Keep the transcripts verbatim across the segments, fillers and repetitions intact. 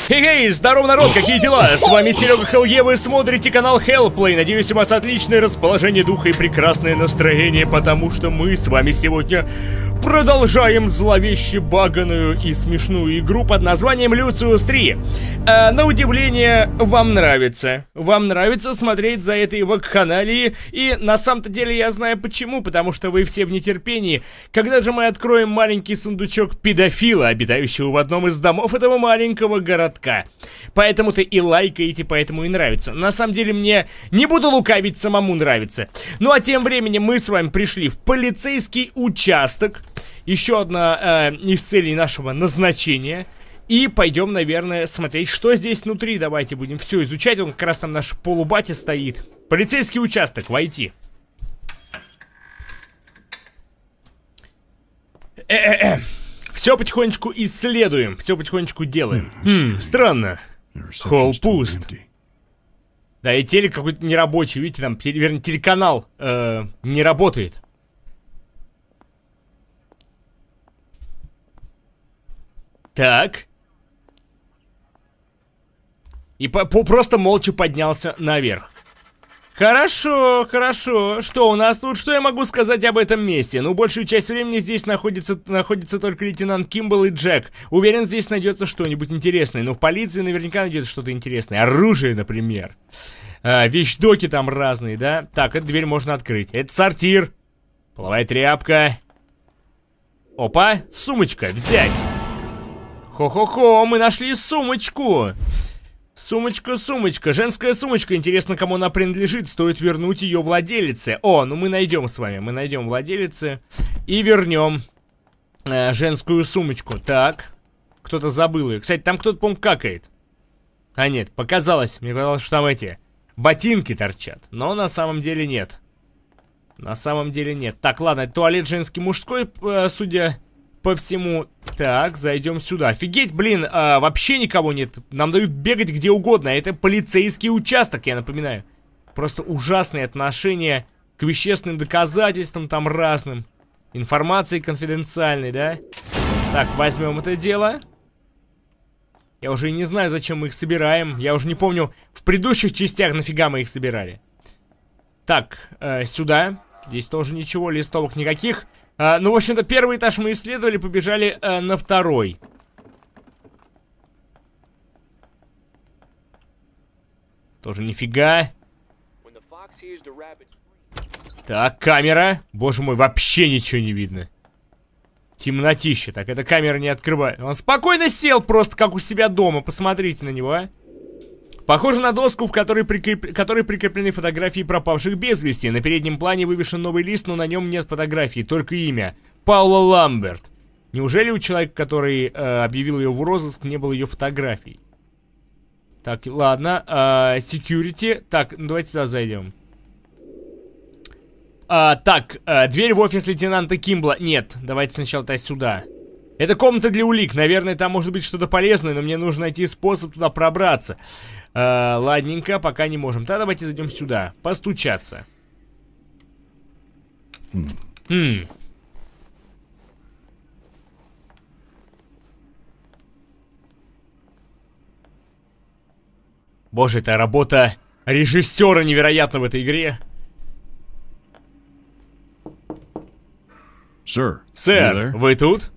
Хей-хей, здорово, народ, какие дела? С вами Серега Хелге, вы смотрите канал Hellplay. Надеюсь, у вас отличное расположение духа и прекрасное настроение, потому что мы с вами сегодня продолжаем зловеще баганую и смешную игру под названием Lucius три. А, на удивление, вам нравится. Вам нравится смотреть за этой вакханалией, и на самом-то деле я знаю почему, потому что вы все в нетерпении. Когда же мы откроем маленький сундучок педофила, обитающего в одном из домов этого маленького городка? Поэтому-то и лайкаете, поэтому и нравится. На самом деле мне, не буду лукавить, самому нравится. Ну а тем временем мы с вами пришли в полицейский участок. Еще одна э, из целей нашего назначения. И пойдем, наверное, смотреть, что здесь внутри. Давайте будем все изучать. Он как раз там наш полубатя стоит. Полицейский участок, войти. Э-э-э. Все потихонечку исследуем, все потихонечку делаем. Хм, странно. Холл пуст. Да, и телек какой-то нерабочий, видите, там, вернее, телеканал э, не работает. Так. И по по просто молча поднялся наверх. Хорошо, хорошо. Что у нас тут? Что я могу сказать об этом месте? Ну, большую часть времени здесь находится, находится только лейтенант Кимбл и Джек. Уверен, здесь найдется что-нибудь интересное. Но в полиции наверняка найдется что-то интересное. Оружие, например. А, вещдоки там разные, да? Так, эту дверь можно открыть. Это сортир. Половая тряпка. Опа, сумочка, взять. Хо-хо-хо, мы нашли сумочку. Сумочка, сумочка, женская сумочка. Интересно, кому она принадлежит. Стоит вернуть ее владелице. О, ну мы найдем с вами. Мы найдем владелице и вернем э, женскую сумочку. Так, кто-то забыл ее. Кстати, там кто-то, по-моему, какает. А нет, показалось. Мне казалось, что там эти ботинки торчат. Но на самом деле нет. На самом деле нет. Так, ладно, туалет женский, мужской, э, судя по всему. Так, зайдем сюда. Офигеть, блин, а, вообще никого нет. Нам дают бегать где угодно. Это полицейский участок, я напоминаю. Просто ужасные отношения к вещественным доказательствам там разным. Информации конфиденциальной, да? Так, возьмем это дело. Я уже и не знаю, зачем мы их собираем. Я уже не помню, в предыдущих частях нафига мы их собирали. Так, э, сюда. Здесь тоже ничего, листовок никаких. А, ну, в общем-то, первый этаж мы исследовали, побежали а, на второй. Тоже нифига. Так, камера. Боже мой, вообще ничего не видно. Темнотища. Так, эта камера не открывает. Он спокойно сел просто, как у себя дома. Посмотрите на него, а. Похоже на доску, в которой, прикреп... которой прикреплены фотографии пропавших без вести. На переднем плане вывешен новый лист, но на нем нет фотографий, только имя. Паула Ламберт. Неужели у человека, который э, объявил ее в розыск, не было ее фотографий? Так, ладно. Э, security. Так, ну давайте сюда зайдем. А, так, э, дверь в офис лейтенанта Кимбла. Нет, давайте сначала-то сюда. Это комната для улик. Наверное, там может быть что-то полезное, но мне нужно найти способ туда пробраться. Э, ладненько, пока не можем. Тогда давайте зайдем сюда. Постучаться. Хм. Боже, это работа режиссера невероятна в этой игре. Sir, Сэр, вы тут?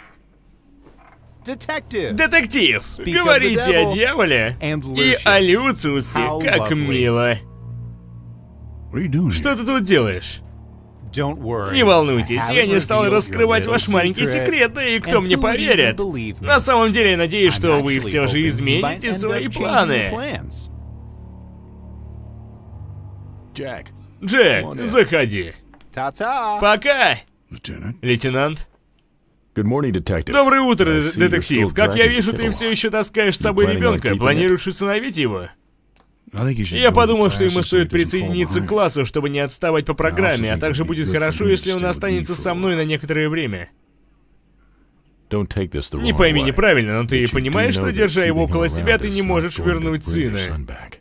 Детектив! Детектив! Говорите о дьяволе и о Люциусе, как мило. Что ты тут делаешь? Не волнуйтесь, я не стал раскрывать ваш маленький секрет, да и кто мне поверит? На самом деле, я надеюсь, что вы все же измените свои планы. Jack. Джек, заходи. Та-та! Пока, Lieutenant. лейтенант. Good morning, detective. Доброе утро, I see детектив. you're still Как я dragging вижу, the ты kid все along. еще таскаешь с собой planning on ребенка. keeping Планируешь усыновить его? I think you should Я join the подумал, что class ему so стоит he doesn't fall присоединиться к behind. классу, чтобы не отставать по программе, а think также it'd be будет good for хорошо, him если to он stay with me останется for со a мной while. на некоторое время. Don't take this the Не wrong пойми way. неправильно, но ты But you do понимаешь, know что, that держа его keeping him около себя, around ты is не not можешь going to вернуть bring your сына. son back.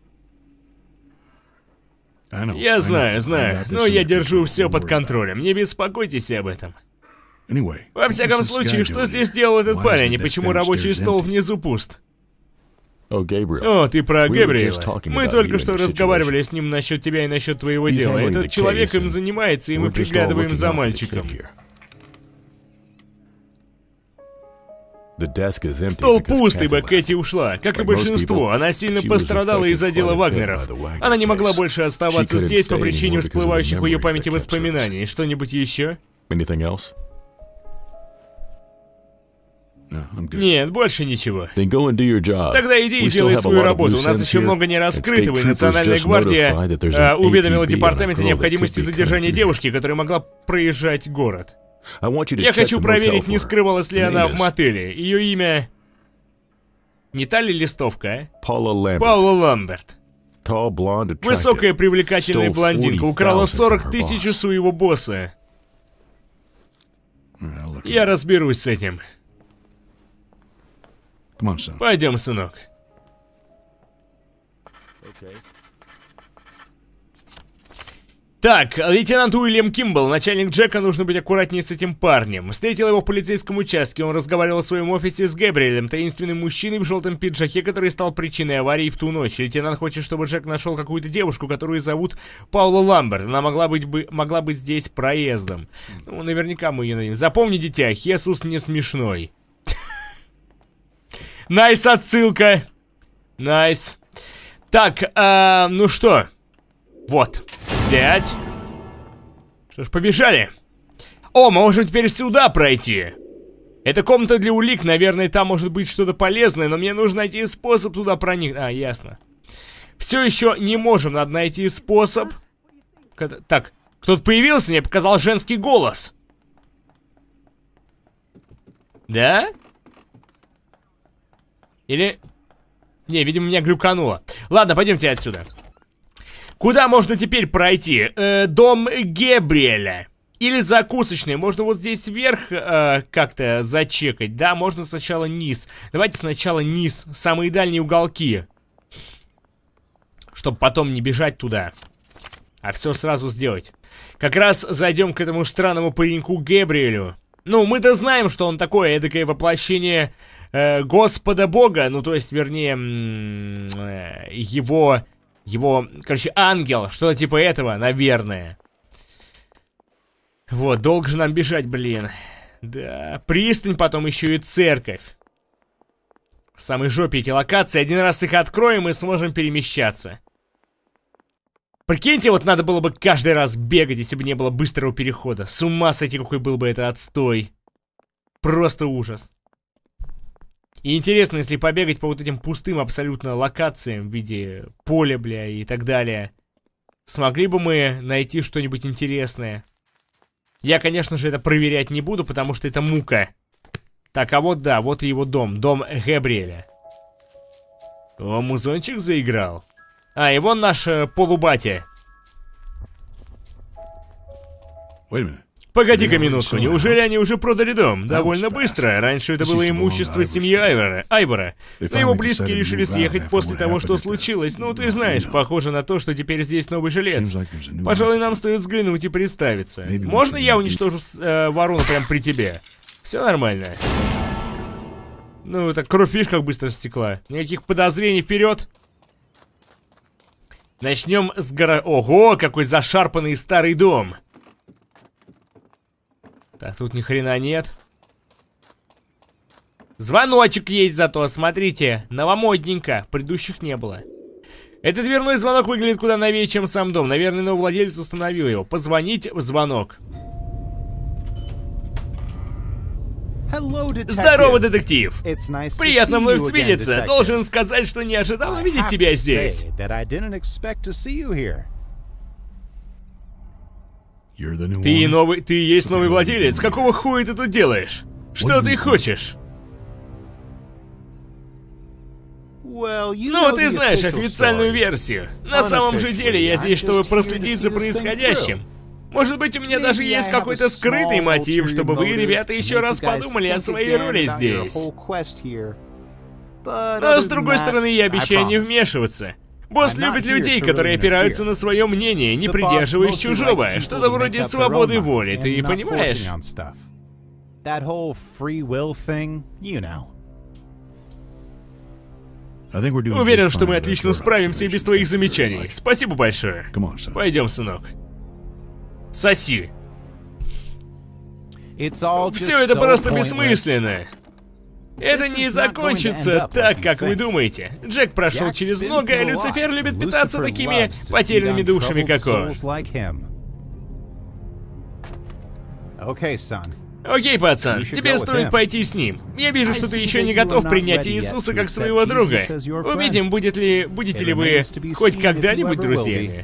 I know, I Я know. знаю, I знаю, got this но я under держу control. все Don't под worry about контролем. Не беспокойтесь об этом. it. Anyway, Во what всяком was this случае, guy что doing здесь here? делал этот Why парень, isn't и that почему bench рабочий stairs стол empty? внизу пуст? Oh, Gabriel. О, ты про We were Габриэла. just talking Мы about только you что and your разговаривали с ним насчет тебя и насчет твоего He's дела. handling Этот the человек case, им and занимается, и мы We're just all приглядываем looking за out for the мальчиком. kid here. The desk is empty Стол because пуст, ибо Kathy left. Кэти ушла. Как и Like most большинство, people, она сильно she was пострадала affected из-за дела quite a bit Вагнеров. by the Wagner Она не могла case. больше She оставаться couldn't здесь по stay причине anymore because of the всплывающих в ее memories памяти that kept воспоминаний. Что-нибудь еще? Anything else? No, I'm good. Нет, больше ничего. Then go and do your job. Тогда иди и We still делай have a свою lot of работу. У loose нас ends еще here, много не and раскрытого, и state troopers Национальная just гвардия notified that there's э, an уведомила A P V департамент о on a girl that необходимости could be задержания coming through. девушки, которая могла проезжать город. I want you to Я check хочу the motel проверить, for не her. скрывалась ли Her она name в is мотеле. Ее имя... Не та ли листовка, а? Paula Lambert. Паула Ламберт. Tall, blonde, attractive. Высокая привлекательная Stole блондинка forty украла thousand сорок from her тысяч у boss. своего босса. All right, I'll look Я at it. разберусь с этим. Come on, son. Пойдем, сынок. Так, лейтенант Уильям Кимбл, начальник Джека, нужно быть аккуратнее с этим парнем. Встретил его в полицейском участке, он разговаривал в своем офисе с Габриэлем, таинственным мужчиной в желтом пиджаке, который стал причиной аварии в ту ночь. Лейтенант хочет, чтобы Джек нашел какую-то девушку, которую зовут Паула Ламберт. Она могла быть, бы, могла быть здесь проездом. Ну, наверняка мы ее найдем. Запомни, дитя, Хесус не смешной. Найс, отсылка. Найс. Так, ну что? Вот. Взять. Что ж, побежали. О, мы можем теперь сюда пройти. Это комната для улик, наверное, там может быть что-то полезное, но мне нужно найти способ туда проникнуть. А, ясно. Все еще не можем, надо найти способ. Так, кто-то появился, мне показал женский голос. Да? Или... Не, видимо, меня глюкануло. Ладно, пойдемте отсюда. Куда можно теперь пройти? Э, дом Габриэля. Или закусочный. Можно вот здесь вверх э, как-то зачекать. Да, можно сначала низ. Давайте сначала низ. Самые дальние уголки. Чтобы потом не бежать туда. А все сразу сделать. Как раз зайдем к этому странному пареньку Габриэлю. Ну, мы-то знаем, что он такое эдакое воплощение э, Господа Бога. Ну, то есть, вернее, э, его... Его, короче, ангел, что-то типа этого, наверное. Вот, долго же нам бежать, блин. Да, пристань, потом еще и церковь. В самой жопе эти локации. Один раз их откроем и сможем перемещаться. Прикиньте, вот надо было бы каждый раз бегать, если бы не было быстрого перехода. С ума сойти, какой был бы это отстой. Просто ужас. И интересно, если побегать по вот этим пустым абсолютно локациям в виде поля, бля, и так далее. Смогли бы мы найти что-нибудь интересное? Я, конечно же, это проверять не буду, потому что это мука. Так, а вот да, вот и его дом. Дом Габриэля. О, музончик заиграл. А, и вон наш э, полубатя. Wait a minute. Погоди-ка минутку, неужели они уже продали дом? Довольно быстро. Раньше это было имущество семьи Айвора. Айвора. Но его близкие решили съехать после того, что случилось. Ну, ты знаешь, похоже на то, что теперь здесь новый жилец. Пожалуй, нам стоит взглянуть и представиться. Можно я уничтожу э, ворону прямо при тебе? Все нормально. Ну, так кровь, видишь, как быстро стекла. Никаких подозрений, вперед. Начнем с гора... Ого, какой зашарпанный старый дом. Так, тут ни хрена нет. Звоночек есть зато, смотрите. Новомодненько, предыдущих не было. Этот дверной звонок выглядит куда новее, чем сам дом. Наверное, новый владелец установил его. Позвонить в звонок. Здорово, детектив. Приятно вновь встретиться. Должен сказать, что не ожидал увидеть тебя здесь. Ты новый, ты и есть новый владелец. Какого хуя ты тут делаешь? Что ты хочешь? Ну, ты знаешь официальную версию. На самом же деле я здесь, чтобы проследить за происходящим. Может быть, у меня даже есть какой-то скрытый мотив, чтобы вы, ребята, еще раз подумали о своей роли здесь. Но с другой стороны, я обещаю не вмешиваться. Босс любит людей, которые опираются на свое мнение, не придерживаясь чужого. Что-то вроде свободы воли, ты понимаешь? Уверен, что мы отлично справимся и без твоих замечаний. Спасибо большое. Пойдем, сынок. Соси. Все это просто бессмысленно. Это не закончится так, как вы думаете. Джек прошел через многое, а Люцифер любит питаться такими потерянными душами, как он. Окей, пацан, тебе стоит пойти с ним. Я вижу, что ты еще не готов принять Иисуса как своего друга. Увидим, будет ли, будете ли вы хоть когда-нибудь друзьями.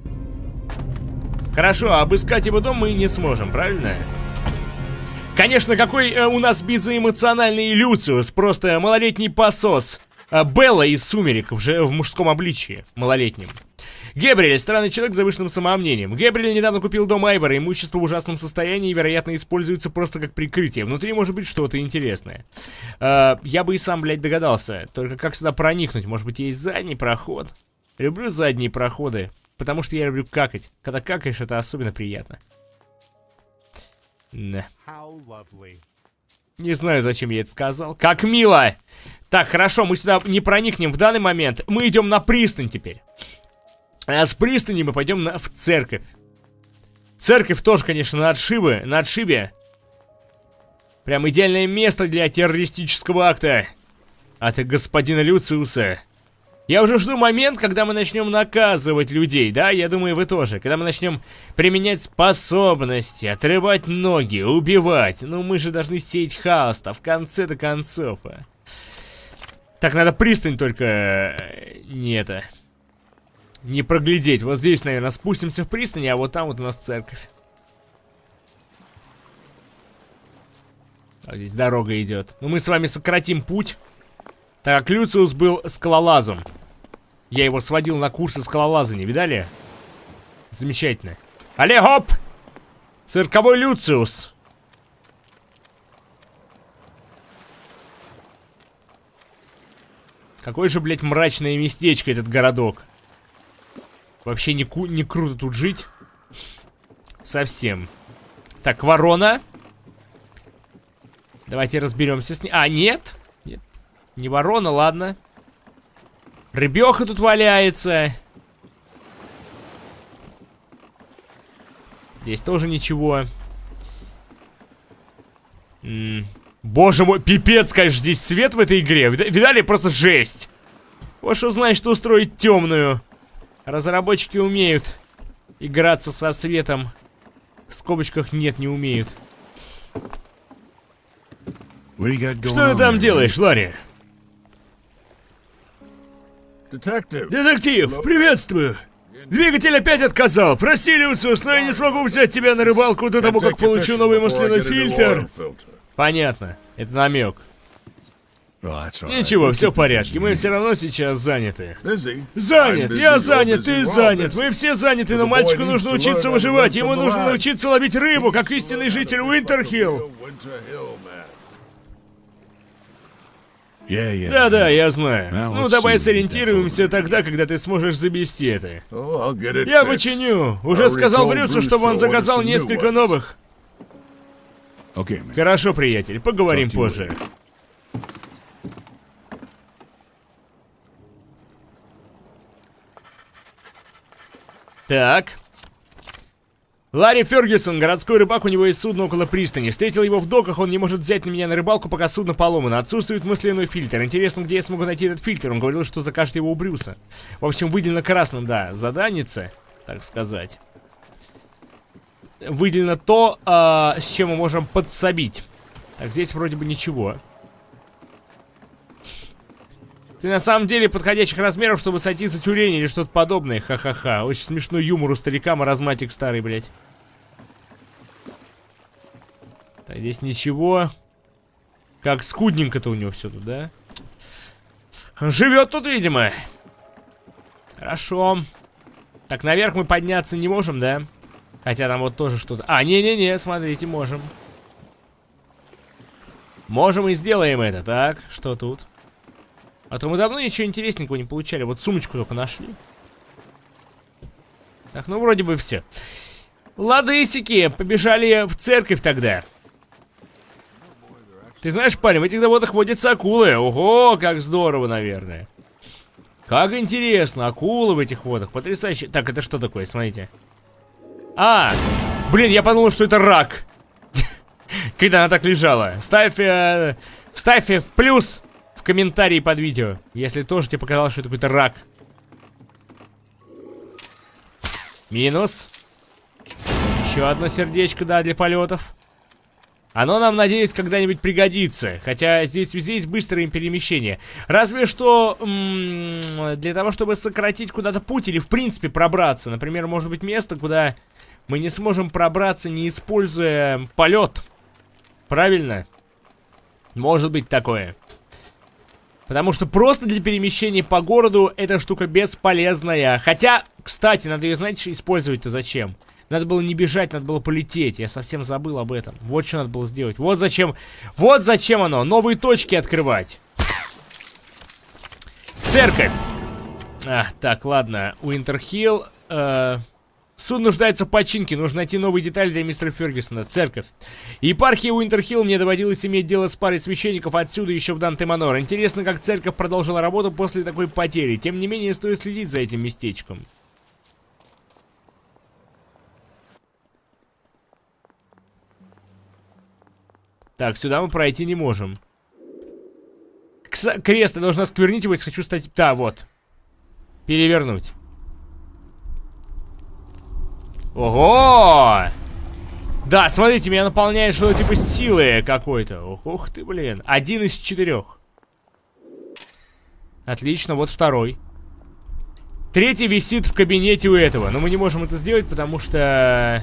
Хорошо, обыскать его дом мы не сможем, правильно? Конечно, какой э, у нас безэмоциональный Люциус, просто малолетний посос. А Белла из «Сумерек» уже в мужском обличии, малолетнем. Гэбриэль, странный человек с завышенным самомнением. Гэбриэль недавно купил дом Айвора, имущество в ужасном состоянии и, вероятно, используется просто как прикрытие. Внутри может быть что-то интересное. э, Я бы и сам, блядь, догадался. Только как сюда проникнуть? Может быть, есть задний проход? Люблю задние проходы, потому что я люблю какать. Когда какаешь, это особенно приятно. Да. Не знаю, зачем я это сказал. Как мило! Так, хорошо, мы сюда не проникнем в данный момент. Мы идем на пристань теперь. А с пристани мы пойдем на, в церковь. Церковь тоже, конечно, на отшибе, на отшибе. Прям идеальное место для террористического акта от господина Люциуса. Я уже жду момент, когда мы начнем наказывать людей, да? Я думаю, вы тоже. Когда мы начнем применять способности, отрывать ноги, убивать. Ну, мы же должны сеять хаос-то в конце-то концов. А. Так, надо пристань только... Не это... Не проглядеть. Вот здесь, наверное, спустимся в пристань, а вот там вот у нас церковь. А здесь дорога идет. Ну, мы с вами сократим путь. Так как Люциус был скалолазом. Я его сводил на курсы скалолазания, видали? Замечательно. Алле, хоп! Цирковой Люциус. Какое же, блядь, мрачное местечко этот городок. Вообще не, ку не круто тут жить. Совсем. Так, ворона. Давайте разберемся с ней. А, нет? Нет. Не ворона, ладно. Рыбеха тут валяется. Здесь тоже ничего. М-м. Боже мой, пипец, конечно, здесь свет в этой игре. Видали? Просто жесть. Вот что значит устроить темную. Разработчики умеют играться со светом. В скобочках нет, не умеют. Что ты там делаешь, Ларри? Детектив, приветствую. Двигатель опять отказал. Прости, Люциус, но я не смогу взять тебя на рыбалку до того, как получу новый масляной фильтр. Понятно, это намек. Ничего, все в порядке, мы все равно сейчас заняты. Занят, я занят, ты занят, мы все заняты, но мальчику нужно учиться выживать, ему нужно научиться ловить рыбу, как истинный житель Уинтерхилл. Да-да, я знаю. Ну, давай сориентируемся тогда, когда ты сможешь завести это. Я починю. Уже сказал Брюсу, чтобы он заказал несколько новых. Хорошо, приятель, поговорим позже. Так. Ларри Фергюсон, городской рыбак, у него есть судно около пристани. Встретил его в доках, он не может взять на меня на рыбалку, пока судно поломано. Отсутствует масляной фильтр. Интересно, где я смогу найти этот фильтр? Он говорил, что закажет его у Брюса. В общем, выделено красным, да, заданица, так сказать. Выделено то, а, с чем мы можем подсобить. Так, здесь вроде бы ничего. Ты на самом деле подходящих размеров, чтобы сойти за тюлень или что-то подобное. Ха-ха-ха. Очень смешной юмор у старика, маразматик старый, блядь. Так, здесь ничего. Как скудненько-то у него все тут, да? Живет тут, видимо. Хорошо. Так, наверх мы подняться не можем, да? Хотя там вот тоже что-то... А, не-не-не, смотрите, можем. Можем и сделаем это. Так, что тут? А то мы давно ничего интересненького не получали. Вот сумочку только нашли. Так, ну вроде бы все. Ладысики, побежали в церковь тогда. Ты знаешь, парень, в этих заводах водятся акулы. Ого, как здорово, наверное. Как интересно, акулы в этих водах, потрясающе. Так, это что такое, смотрите. А, блин, я подумал, что это рак. Когда она так лежала. Ставь, э, ставь в плюс в комментарии под видео, если тоже тебе показалось, что это какой-то рак. Минус. Еще одно сердечко, да, для полетов. Оно нам, надеюсь, когда-нибудь пригодится. Хотя здесь везде есть быстрое перемещение. Разве что для того, чтобы сократить куда-то путь или в принципе пробраться. Например, может быть место, куда мы не сможем пробраться, не используя полет. Правильно? Может быть такое. Потому что просто для перемещения по городу эта штука бесполезная. Хотя, кстати, надо ее, знаете, использовать-то зачем? Надо было не бежать, надо было полететь. Я совсем забыл об этом. Вот что надо было сделать. Вот зачем. Вот зачем оно. Новые точки открывать. Церковь. А, так, ладно. Уинтерхилл. Э, суд нуждается в починке. Нужно найти новые детали для мистера Фергюсона. Церковь. Епархия Уинтерхилл. Мне доводилось иметь дело с парой священников отсюда еще в Данте-Манор. Интересно, как церковь продолжила работу после такой потери. Тем не менее, стоит следить за этим местечком. Так, сюда мы пройти не можем. Кс крест, я должен осквернить его, если хочу стать... Да, вот. Перевернуть. Ого! Да, смотрите, меня наполняет что-то типа силы какой-то. Ух, ух ты, блин. Один из четырех. Отлично, вот второй. Третий висит в кабинете у этого. Но мы не можем это сделать, потому что...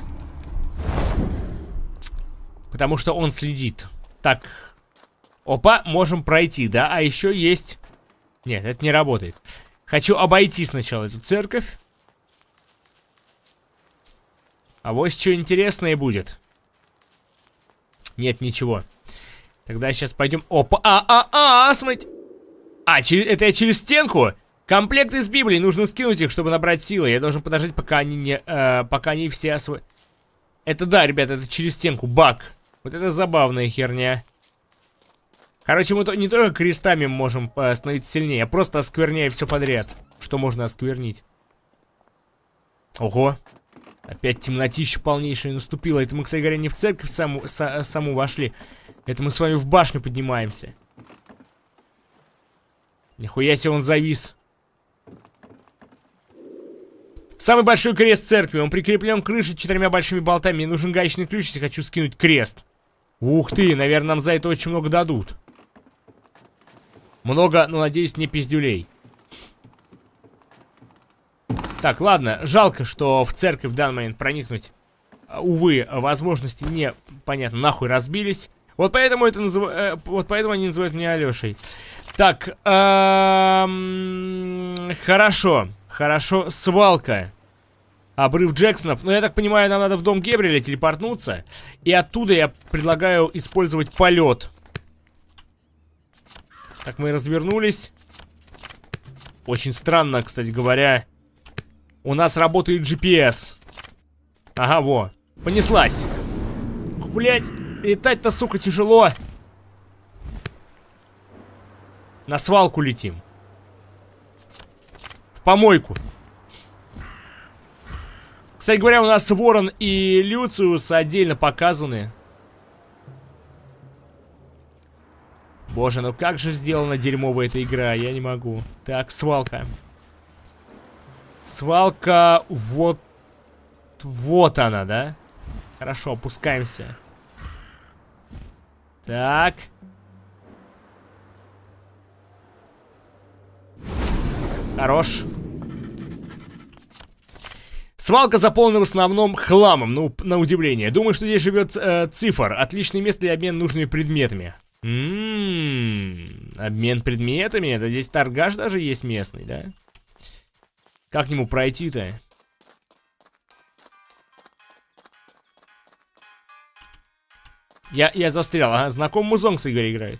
Потому что он следит. Так. Опа, можем пройти, да? А еще есть... Нет, это не работает. Хочу обойти сначала эту церковь. А вот что интересное будет. Нет, ничего. Тогда сейчас пойдем... Опа, а-а-а, смотрите. А, через... это я через стенку? Комплект из Библии, нужно скинуть их, чтобы набрать силы. Я должен подождать, пока они не... Э, пока они все осво... Это да, ребята, это через стенку, баг. Вот это забавная херня. Короче, мы то, не только крестами можем э, становиться сильнее, а просто оскверняя все подряд. Что можно осквернить. Ого. Опять темнотища полнейшая наступила. Это мы, кстати говоря, не в церковь саму, са, саму вошли. Это мы с вами в башню поднимаемся. Нихуя себе он завис. Самый большой крест церкви. Он прикреплен к крыше четырьмя большими болтами. Мне нужен гаечный ключ, если хочу скинуть крест. Ух ты, наверное, нам за это очень много дадут. Много, но, надеюсь, не пиздюлей. Так, ладно, жалко, что в церковь в данный момент проникнуть, увы, возможности не, понятно, нахуй разбились. Вот поэтому это назыв... э, вот поэтому они называют меня Алешей. Так, эм... хорошо, хорошо, свалка. Обрыв Джексонов. Но я так понимаю, нам надо в дом Гебриэля телепортнуться. И оттуда я предлагаю использовать полет. Так, мы развернулись. Очень странно, кстати говоря. У нас работает джи пи эс. Ага, во. Понеслась. Ух, блядь, летать-то, сука, тяжело. На свалку летим. В помойку. Кстати говоря, у нас Ворон и Люциус отдельно показаны. Боже, ну как же сделана дерьмовая эта игра, я не могу. Так, свалка. Свалка, вот... Вот она, да? Хорошо, опускаемся. Так. Хорош. Свалка заполнена в основном хламом, ну, на удивление. Думаю, что здесь живет э, Цифр. Отличное место для обмена нужными предметами. Ммм, обмен предметами? Это здесь торгаш даже есть местный, да? Как к нему пройти-то? Я, я застрял. Ага, знакомый музон, кстати говоря, играет.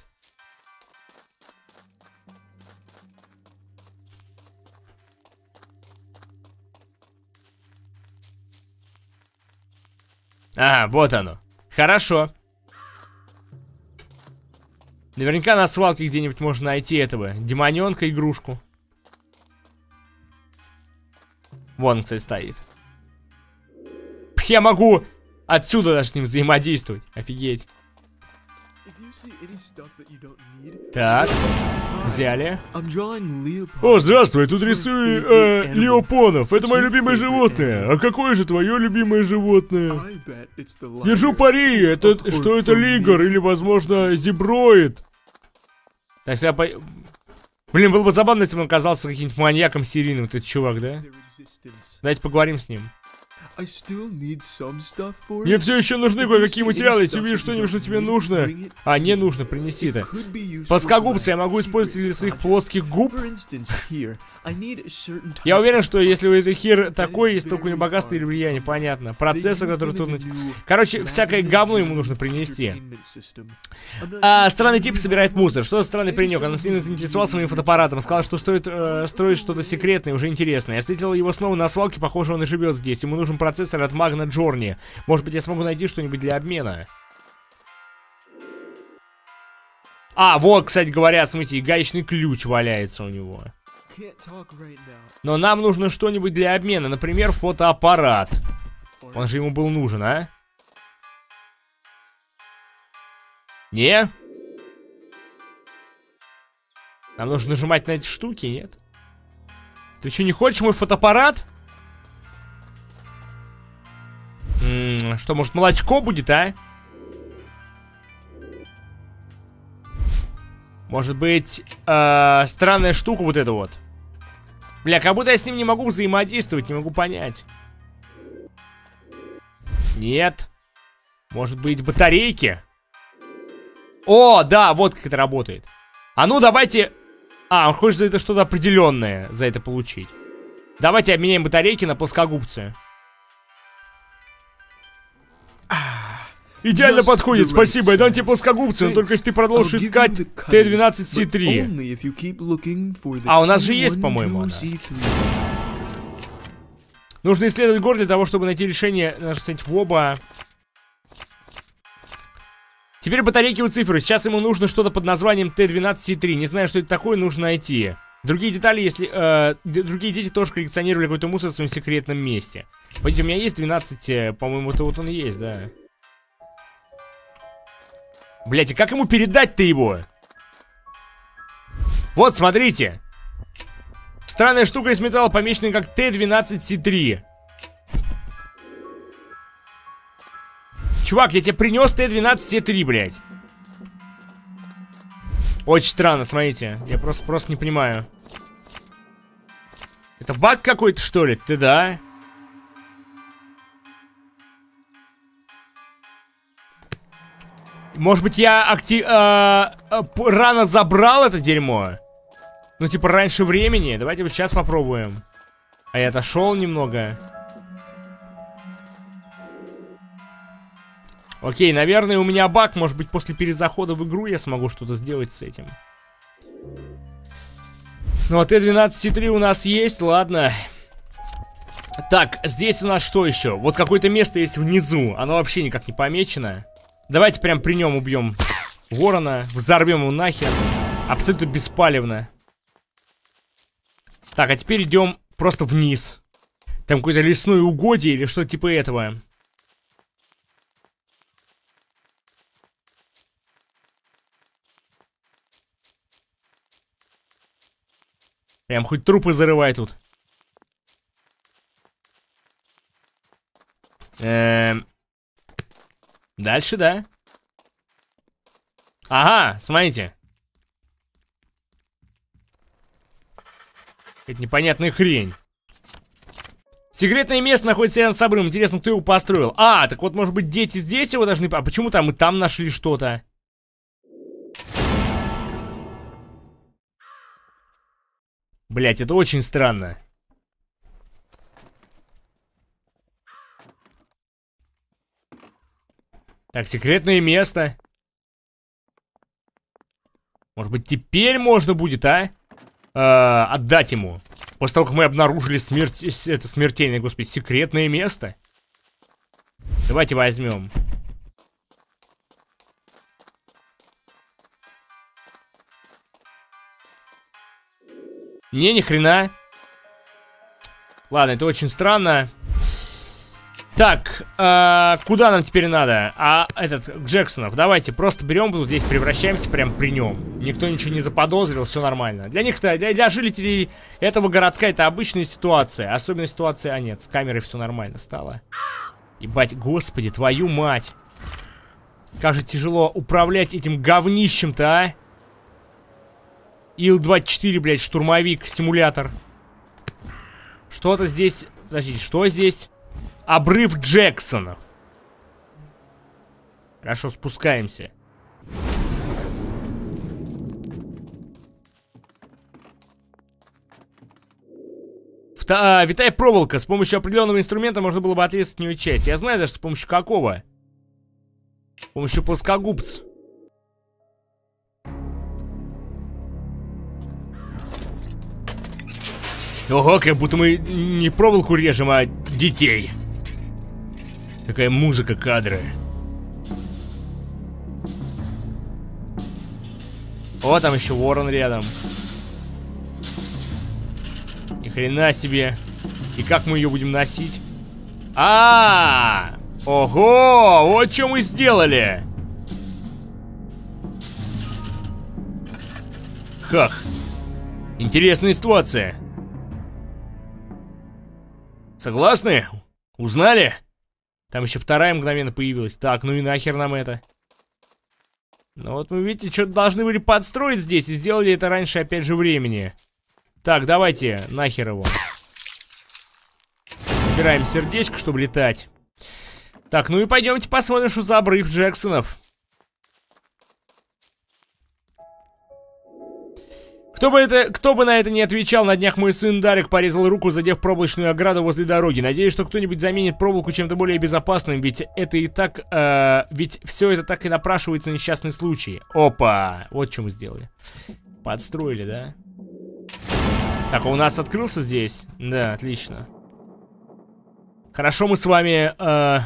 Ага, вот оно. Хорошо. Наверняка на свалке где-нибудь можно найти этого демоненка, игрушку. Вон, кстати, стоит. Я могу отсюда даже с ним взаимодействовать. Офигеть. Так, взяли. О, здравствуй, тут рисую э, Леопонов. Это мое любимое животное. А какое же твое любимое животное? Держу пари, это, что это лигр или, возможно, зеброид. Так, я по... Блин, было бы забавно, если бы он оказался каким-нибудь маньяком серийным, этот чувак, да? Давайте поговорим с ним. Мне все еще нужны кое-какие материалы. Если увидишь что-нибудь, что тебе нужно. А, не нужно, принеси это. Плоскогубцы я могу использовать для своих плоских губ. Я уверен, что если у этой хер такой, есть только у него богатство или влияние, понятно. Процессор, который тут... Короче, всякое говно ему нужно принести. А, странный тип собирает мусор. Что за странный паренек? Он сильно заинтересовался моим фотоаппаратом. Сказал, что стоит э, строить что-то секретное, уже интересное. Я встретил его снова на свалке. Похоже, он и живет здесь. Ему нужен процессор от Magna Journey. Может быть, я смогу найти что-нибудь для обмена. А, вот, кстати говоря, смотрите, гаечный ключ валяется у него. Но нам нужно что-нибудь для обмена. Например, фотоаппарат. Он же ему был нужен, а? Не? Нам нужно нажимать на эти штуки, нет? Ты что, не хочешь мой фотоаппарат? М-м, что, может, молочко будет, а? Может быть, э, странная штука вот эта вот. Бля, как будто я с ним не могу взаимодействовать, не могу понять. Нет. Может быть, батарейки? О, да, вот как это работает. А ну, давайте... А, он хочет за это что-то определенное, за это получить. Давайте обменяем батарейки на плоскогубцы. Идеально подходит, спасибо, я дам тебе плоскогубцы, но только если ты продолжишь искать Т двенадцать Си три. А, у нас же есть, по-моему, она. Нужно исследовать город для того, чтобы найти решение. Надо кстати, в оба. Теперь батарейки у цифры. Сейчас ему нужно что-то под названием Т двенадцать Си три. Не знаю, что это такое, нужно найти. Другие детали, если... Э, другие дети тоже коллекционировали какой-то мусор в своем секретном месте. Пойдите, у меня есть двенадцать, по-моему, это вот он и есть, да. Блять, и как ему передать-то его? Вот, смотрите. Странная штука из металла, помеченная как Т двенадцать Си три. Чувак, я тебе принес Т двенадцать Си три, блядь. Очень странно, смотрите. Я просто, просто не понимаю. Это баг какой-то, что ли? Ты да? Может быть, я актив... Э, э, рано забрал это дерьмо? Ну, типа, раньше времени. Давайте вот сейчас попробуем. А я отошел немного. Окей, наверное, у меня баг. Может быть, после перезахода в игру я смогу что-то сделать с этим. Ну, а Т двенадцать Си три у нас есть, ладно. Так, здесь у нас что еще? Вот какое-то место есть внизу. Оно вообще никак не помечено. Давайте прям при нем убьем ворона. Взорвем его нахер. Абсолютно беспалевно. Так, а теперь идем просто вниз. Там какое-то лесное угодье или что-то типа этого. Прям хоть трупы зарывай тут. Эм... Дальше, да? Ага, смотрите. Это непонятная хрень. Секретное место находится рядом с обрывом. Интересно, кто его построил? А, так вот, может быть, дети здесь его должны... А почему там мы там нашли что-то? Блять, это очень странно. Так, секретное место. Может быть, теперь можно будет, а? Э, отдать ему. После того, как мы обнаружили смерть... Это смертельное, господи, секретное место. Давайте возьмем. Не, ни хрена. Ладно, это очень странно. Так, э, куда нам теперь надо? А этот, Джексонов, давайте просто берем, тут здесь превращаемся прямо при нем. Никто ничего не заподозрил, все нормально. Для них-то, для, для жителей этого городка это обычная ситуация. Особенно ситуация, а нет, с камерой все нормально стало. Ебать, господи, твою мать. Как же тяжело управлять этим говнищем-то, а? Ил двадцать четыре, блядь, штурмовик, симулятор. Что-то здесь... Подождите, что здесь? Обрыв Джексонов. Хорошо, спускаемся. Вта а, витая проволока. С помощью определенного инструмента можно было бы отрезать от нее часть. Я знаю даже с помощью какого. С помощью плоскогубц. Ого, как будто мы не проволоку режем, а детей. Такая музыка, кадры. О, там еще ворон рядом. Ни хрена себе. И как мы ее будем носить? А, -а, -а! Ого, вот что мы сделали. Хах. Интересная ситуация. Согласны? Узнали? Там еще вторая мгновенно появилась. Так, ну и нахер нам это? Ну вот мы, видите, что-то должны были подстроить здесь. И сделали это раньше, опять же, времени. Так, давайте, нахер его. Собираем сердечко, чтобы летать. Так, ну и пойдемте посмотрим, что за обрыв Джексонов. Кто бы, это, кто бы на это не отвечал, на днях мой сын Дарик порезал руку, задев проволочную ограду возле дороги. Надеюсь, что кто-нибудь заменит проволоку чем-то более безопасным, ведь это и так, э, ведь все это так и напрашивается на несчастный случай. Опа, вот что мы сделали. Подстроили, да? Так, а у нас открылся здесь? Да, отлично. Хорошо, мы с вами э,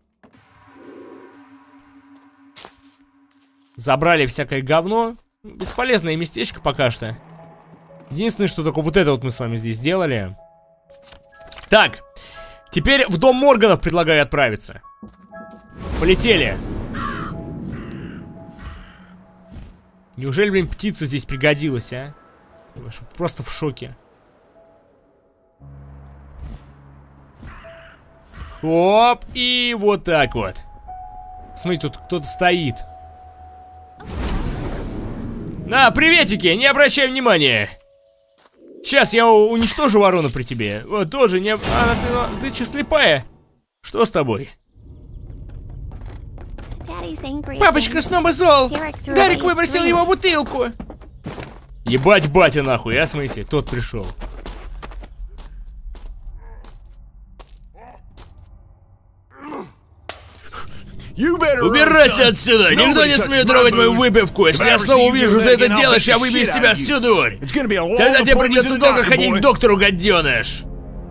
забрали всякое говно. Бесполезное местечко пока что. Единственное, что только вот это вот мы с вами здесь сделали. Так, теперь в дом Морганов предлагаю отправиться. Полетели. Неужели, блин, птица здесь пригодилась, а? Просто в шоке. Хоп, и вот так вот. Смотри, тут кто-то стоит. На, приветики, не обращай внимания. Сейчас я уничтожу ворону при тебе. Вот, тоже не... А, ты, ты что, слепая? Что с тобой? Папочка снова зол. Дарик выбросил его бутылку. Ебать батя нахуй, а, смотрите, тот пришел. Убирайся отсюда! Никто не смеет трогать мою выпивку! Если я снова увижу, что ты это делаешь, я выбью из тебя всю дурь! Тогда тебе придется долго ходить к доктору, гаденыш!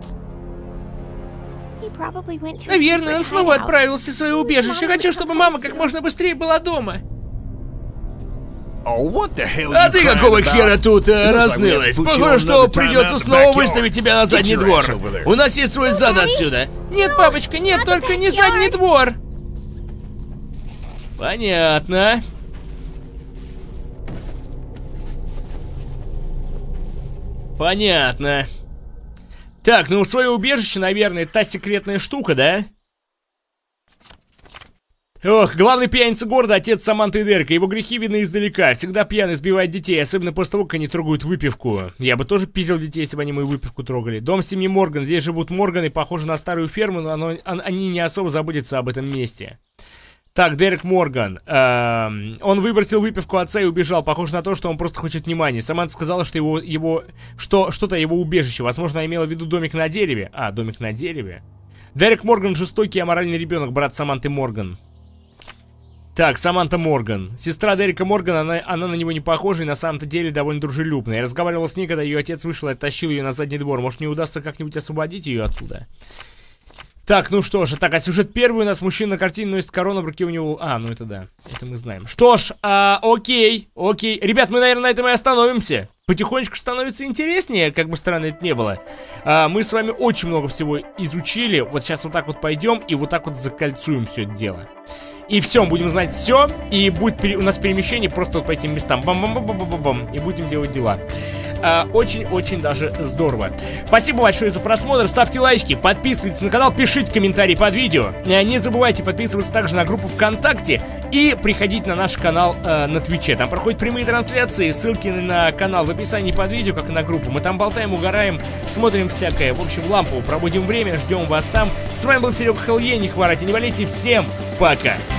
Наверное, он снова отправился в свое убежище. Хочу, чтобы мама как можно быстрее была дома. А ты какого хера тут э, разнылась? Похоже, что придется снова выставить тебя на задний двор. У нас есть свой зад отсюда. Нет, папочка, нет, только не задний двор. Понятно. Понятно. Так, ну свое убежище, наверное, та секретная штука, да? Ох, главный пьяница города, отец Саманты и Дерека. Его грехи видны издалека. Всегда пьяный сбивает детей, особенно после того, как они трогают выпивку. Я бы тоже пиздил детей, если бы они мою выпивку трогали. Дом семьи Морган. Здесь живут Морганы, похоже на старую ферму, но оно, они не особо заботятся об этом месте. Так, Дерек Морган. Эм, он выбросил выпивку отца и убежал. Похоже на то, что он просто хочет внимания. Саманта сказала, что его, его, что, что-то его убежище. Возможно, я имела в виду домик на дереве. А, домик на дереве. Дерек Морган жестокий и аморальный ребенок, брат Саманты Морган. Так, Саманта Морган. Сестра Дерека Моргана, она, она на него не похожа и на самом-то деле довольно дружелюбная. Я разговаривал с ней, когда ее отец вышел и оттащил ее на задний двор. Может, мне удастся как-нибудь освободить ее оттуда? Так, ну что ж, так, а сюжет первый у нас: мужчина на картине носит корону, в руке у него... А, ну это да, это мы знаем. Что ж, а, окей, окей. Ребят, мы, наверное, на этом и остановимся. Потихонечку становится интереснее, как бы странно это не было. а, Мы с вами очень много всего изучили. Вот сейчас вот так вот пойдем и вот так вот закольцуем все это дело. И все, будем знать все. И будет пере... у нас перемещение просто вот по этим местам. Бам-бам-бам-бам-бам-бам. И будем делать дела. Очень-очень а, даже здорово. Спасибо большое за просмотр. Ставьте лайки, подписывайтесь на канал, пишите комментарии под видео. Не забывайте подписываться также на группу ВКонтакте. И приходить на наш канал э, на Твиче. Там проходят прямые трансляции. Ссылки на канал в описании под видео, как и на группу. Мы там болтаем, угораем, смотрим всякое. В общем, лампово проводим время, ждем вас там. С вами был Серега Хеллье. Не хворайте, не болейте. Всем пока!